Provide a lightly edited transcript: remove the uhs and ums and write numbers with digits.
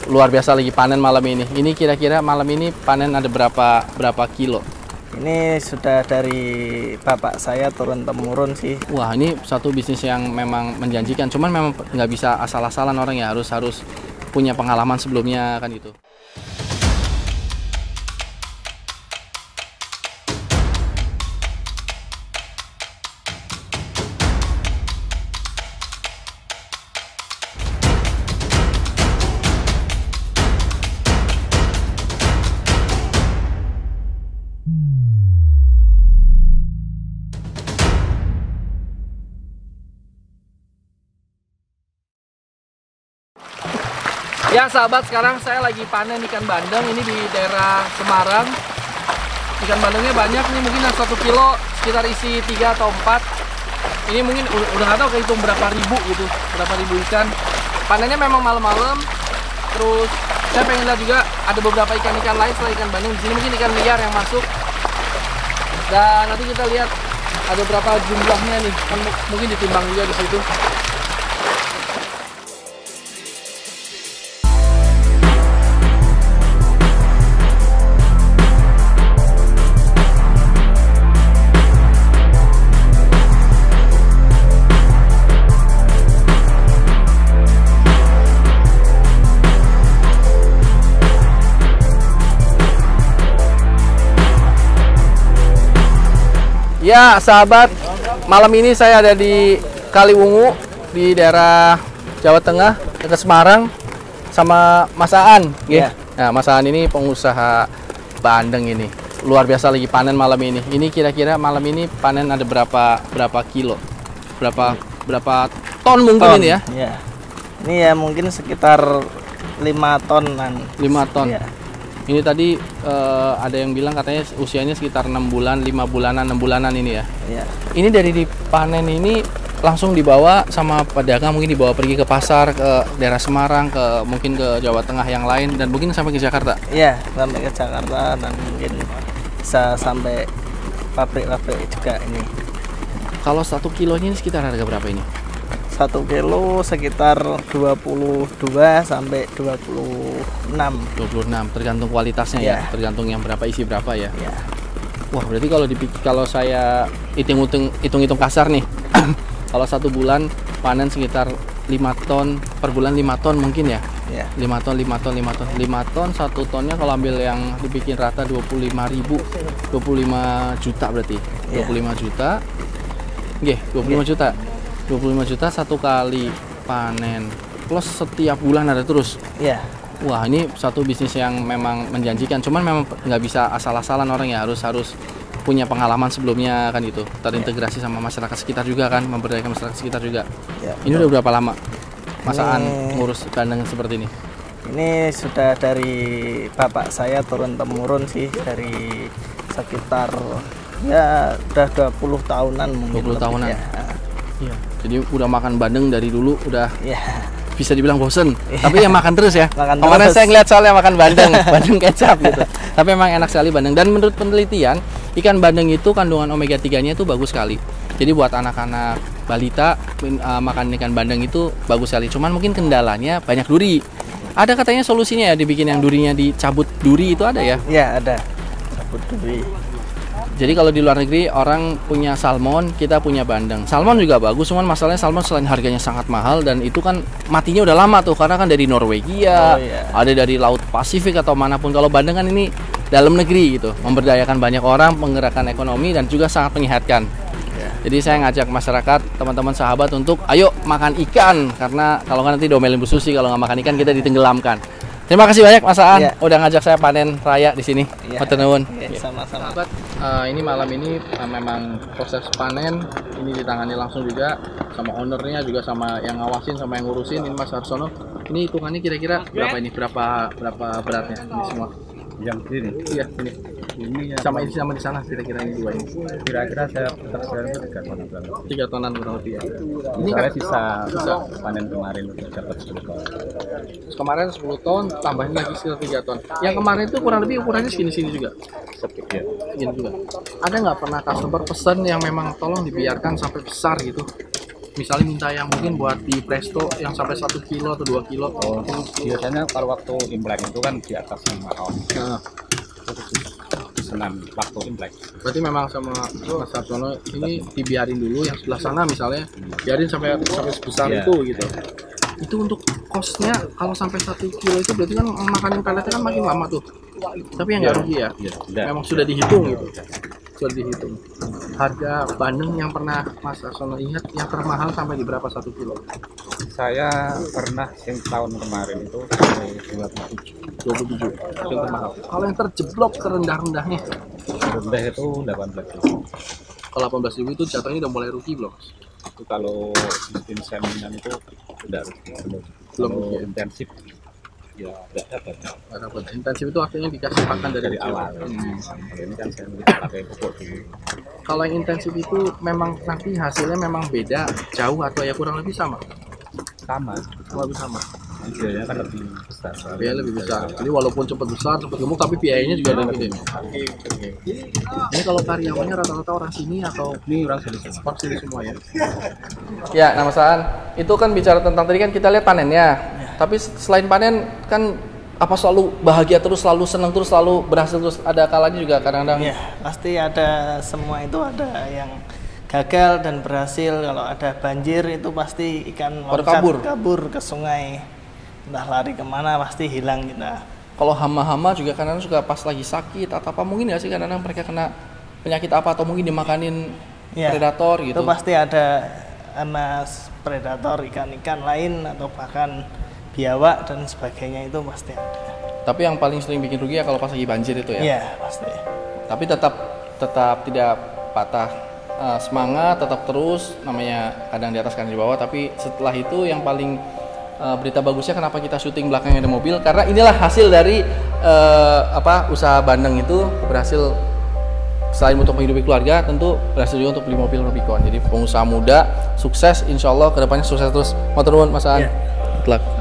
luar biasa lagi panen malam ini. Ini kira-kira malam ini panen ada berapa kilo? Ini sudah dari bapak saya turun temurun sih. Wah, ini satu bisnis yang memang menjanjikan. Cuman memang nggak bisa asal-asalan orang ya, harus punya pengalaman sebelumnya kan gitu. Ya sahabat, sekarang saya lagi panen ikan bandeng ini di daerah Semarang. Ikan bandengnya banyak nih, mungkin 1 kilo sekitar isi 3 atau 4. Ini mungkin udah nggak tahu kehitung berapa ribu gitu, berapa ribu ikan. Panennya memang malam-malam. Terus saya pengen lihat juga ada beberapa ikan-ikan lain selain ikan bandeng. Di sini mungkin ikan liar yang masuk. Dan nanti kita lihat ada berapa jumlahnya nih, kan mungkin ditimbang juga di situ. Ya sahabat, malam ini saya ada di Kaliwungu di daerah Jawa Tengah dekat Semarang sama Mas Aan. Yeah. Nah, Mas Aan ini pengusaha bandeng ini. Luar biasa lagi panen malam ini. Ini kira-kira malam ini panen ada berapa kilo? Berapa ton mungkin ini ya? Yeah. Ini ya mungkin sekitar 5 tonan. 5 ton. Yeah. Ini tadi ada yang bilang katanya usianya sekitar 6 bulan, 5 bulanan, 6 bulanan ini ya. Iya. Ini dari dipanen ini langsung dibawa sama pedagang, mungkin dibawa pergi ke pasar, ke daerah Semarang, mungkin ke Jawa Tengah yang lain, dan mungkin sampai ke Jakarta. Iya, sampai ke Jakarta dan mungkin bisa sampai pabrik-pabrik juga ini. Kalau 1 kilonya ini sekitar harga berapa ini? 1 kilo sekitar 22 sampai 26. 26, tergantung kualitasnya ya, tergantung yang berapa isi berapa ya. Ya. Wah, berarti kalau saya hitung-hitung kasar nih, kalau 1 bulan panen sekitar 5 ton per bulan, 5 ton mungkin ya. Ya. 5 ton, 5 ton, 5 ton, 5 ton, 1 tonnya kalau ambil yang dibikin rata 25.000, 25 juta berarti. 25 juta. Nggih, 25 juta. 25 juta 1 kali panen, plus setiap bulan ada terus. Iya. Wah, ini satu bisnis yang memang menjanjikan. Cuman memang nggak bisa asal-asalan orang ya, harus punya pengalaman sebelumnya kan gitu. Terintegrasi sama masyarakat sekitar juga kan, memberdayakan masyarakat sekitar juga. Ya, ini udah berapa lama Mas Aan ngurus bandeng seperti ini? Ini sudah dari bapak saya turun temurun sih, dari sekitar ya udah 20 tahunan mungkin. 20 tahunan. Ya. Iya. Jadi udah makan bandeng dari dulu udah ya. Bisa dibilang bosen, tapi ya makan terus ya. Kemarin terus. saya ngeliat soalnya makan bandeng, bandeng kecap gitu. Tapi emang enak sekali bandeng. Dan menurut penelitian, ikan bandeng itu kandungan omega 3-nya itu bagus sekali. Jadi buat anak-anak balita makan ikan bandeng itu bagus sekali. Cuman mungkin kendalanya banyak duri. Ada katanya solusinya ya, dibikin yang durinya dicabut duri itu ada ya? Iya ada, cabut duri. Jadi kalau di luar negeri orang punya salmon, kita punya bandeng. Salmon juga bagus, cuman masalahnya salmon selain harganya sangat mahal dan itu kan matinya udah lama tuh karena kan dari Norwegia, ada dari Laut Pasifik atau manapun. Kalau bandeng kan ini dalam negeri gitu, memberdayakan banyak orang, menggerakkan ekonomi dan juga sangat menyehatkan. Jadi saya ngajak masyarakat, teman-teman sahabat untuk ayo makan ikan karena kalau nggak nanti domelin Bu Susi kalau nggak makan ikan kita ditenggelamkan. Terima kasih banyak Mas Aan udah ngajak saya panen raya di sini. Matur nuwun. Sama-sama. Sahabat, ini malam ini memang proses panen ini ditangani langsung juga sama ownernya, juga sama yang ngawasin, sama yang ngurusin. Ini Mas Harsono. Ini hitungannya kira-kira berapa ini? Berapa beratnya ini semua? Yang ini? Iya, ini. Ini sama di sana kira-kira ini 2 ini. Kira-kira saya tersedia 3 tonan. 3 tonan kurang lebih ya. Ini kan bisa panen kemarin dapat 10 ton. Kemarin 10 ton, tambahin lagi sekitar 3 ton. Yang kemarin itu kurang lebih ukurannya segini-sini juga. Ya. Segini juga. Ada nggak pernah customer pesan yang memang tolong dibiarkan sampai besar gitu? misalnya minta yang mungkin buat di presto yang sampai 1 kilo atau 2 kilo. Oh, biasanya kalau waktu Imlek itu kan di atas 5 tahun. Nah, Senam waktu Imlek. berarti memang sama Mas Sarsono ini dibiarin dulu yang sebelah sana misalnya, biarin sampai sebesar Iya. itu gitu. Itu untuk kosnya kalau sampai 1 kilo itu berarti kan makanin peletnya kan makin lama tuh. Tapi yang nggak rugi ya. Iya, sudah. Memang sudah dihitung gitu. Sudah dihitung. Harga bandeng yang pernah Mas Sarsono ingat yang termahal sampai di berapa 1 kilo? Saya pernah yang tahun kemarin itu sampai 27. Itu yang termahal. Kalau yang terjeblok terendah-rendahnya, rendah itu 18.000. kalau 18.000 itu jatuhnya udah mulai rugi belum? Itu kalau sistem seminan itu tidak Belum Kalau rugi ya? intensif ya tidak dapat Nggak dapat. Intensif itu artinya dikasih pakan dari dari kecil. awal. Kalau ini kan saya pakai pupuk dulu. Kalau yang intensif itu memang nanti hasilnya memang beda jauh atau ya kurang lebih sama? Sama, Kurang lebih sama. biayanya kan lebih besar. Biaya lebih besar. Jadi walaupun cepat besar, cepat gemuk, tapi biayanya juga lebih gede. Ini kalau karyawannya rata-rata orang sini atau Ini orang sini semua. orang sini semua ya? Ya, nama Saan. Itu kan bicara tentang tadi kan kita lihat panennya. Tapi selain panen kan apa selalu bahagia terus, selalu senang terus, selalu berhasil terus, ada kalanya juga kadang-kadang. Ya, pasti ada, semua itu ada yang gagal dan berhasil. Kalau ada banjir itu pasti ikan Pada loncat kabur. kabur ke sungai. Entah lari kemana pasti hilang kita. Kalau hama-hama juga kadang-kadang suka pas lagi sakit atau apa, mungkin nggak sih kadang-kadang mereka kena penyakit apa atau mungkin dimakanin Ya, predator gitu. Itu pasti ada sama predator, ikan-ikan lain atau bahkan biawak dan sebagainya, itu pasti ada. Tapi yang paling sering bikin rugi ya kalau pas lagi banjir itu ya. Iya, pasti. Tapi tetap tidak patah semangat, tetap terus, namanya kadang di atas kadang di bawah. Tapi setelah itu yang paling berita bagusnya kenapa kita syuting belakangnya ada mobil, karena inilah hasil dari usaha bandeng itu berhasil. Selain untuk menghidupi keluarga, tentu berhasil juga untuk beli mobil Rubicon. Jadi pengusaha muda sukses, insya Allah kedepannya sukses terus. Matur nuwun Mas Aan. Iya. Good luck.